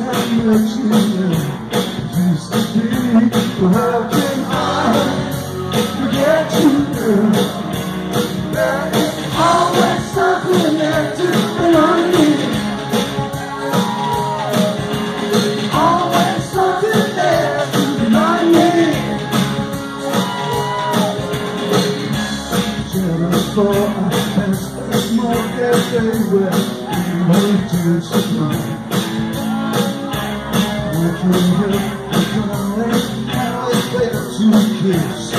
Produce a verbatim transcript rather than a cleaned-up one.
time that you used to be. Well, how can I forget you, girl? There is always something there to remind me. Always something there to remind me. Just for I pass a small cafe where you went to sleep. I can help the calling, how it's better to kiss.